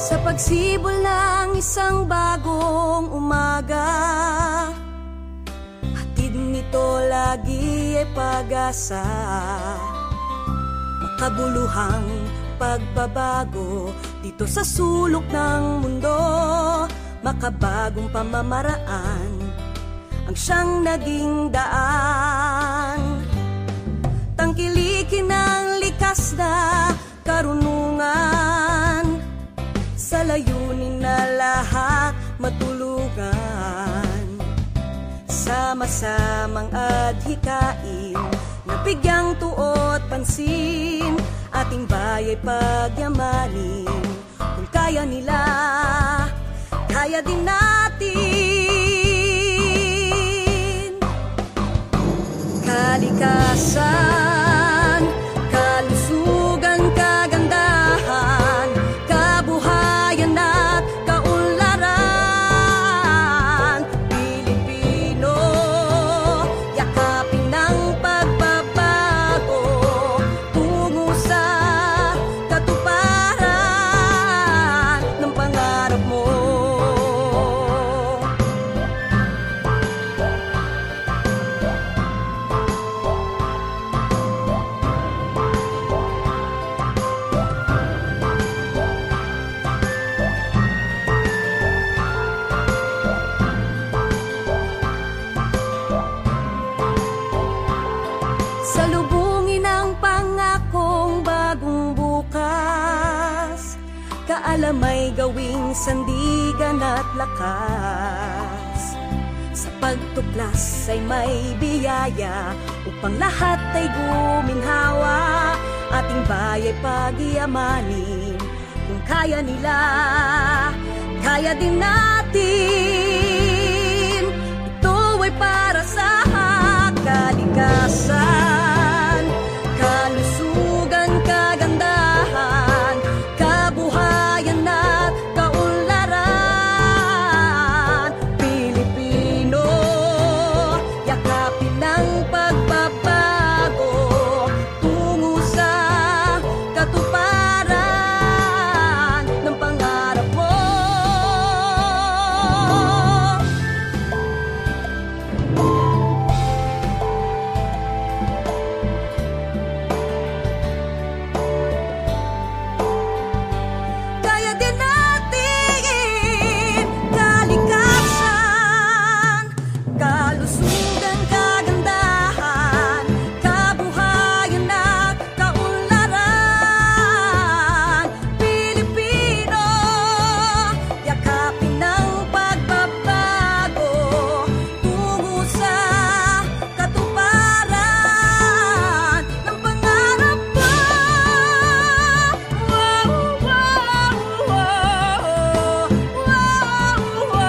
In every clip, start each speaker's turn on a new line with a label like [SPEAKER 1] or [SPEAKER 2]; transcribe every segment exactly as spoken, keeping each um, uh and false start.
[SPEAKER 1] Sa pagsibol ng isang bagong umaga, hatid nito lagi ay pag-asa. Makabuluhang pagbabago dito sa sulok ng mundo, makabagong pamamaraan ang siyang naging daan. Tangkilikin ang likas na karunungan, sa layunin na lahat matulugan. Sama-samang adhikain na bigyang tuot pansin, ating baya'y pagyamanin. Kung kaya nila, kaya din natin. Kalikasan, kalusugan, kagandahan, kabuhayan at kaunlaran. Pilipino, yakapin ang pagbabago tungo sa katuparan ng pangarap mo. Salubungin ang pangakong bagong bukas, kaalamay gawing sandigan at lakas. Sa pagtuklas ay may biyaya upang lahat ay guminhawa. Ating baya'y pagyamanin, kung kaya nila, kaya din natin. Ito ay para sa kalikasan, kalusugan, kagandahan, kabuhayan at kaunlaran. Pilipino, yakapin ang pagbabago tungo sa katuparan ng pangarap mo. Kaya din natin. Kalikasan, kalusugan, kagandahan, kabuhayan at kaunlaran. Pilipino, yakapin ang pagbabago tungo sa katuparan ng pangarap mo. Wow, wow, wow, wow,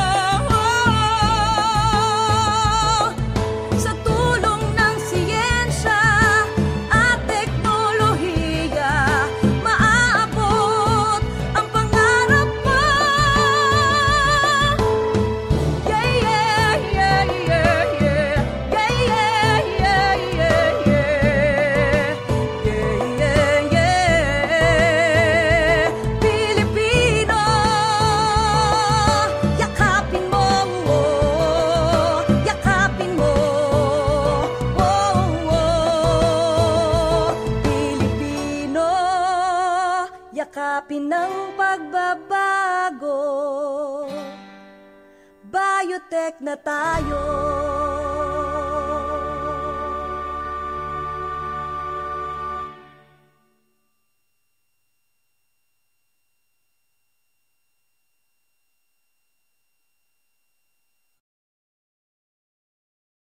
[SPEAKER 1] wow. Sa tulong ng siyensya at teknolohiya, maaabot ang pangarap mo. Yeah, yeah, yeah, yeah, yeah. Yeah, yeah, yeah, yeah, yeah. Yeah, yeah, yeah. Pilipino, yakapin mo, yakapin mo. Oh, oh. Pilipino, yakapin ang pagbabago. Biotech na tayo.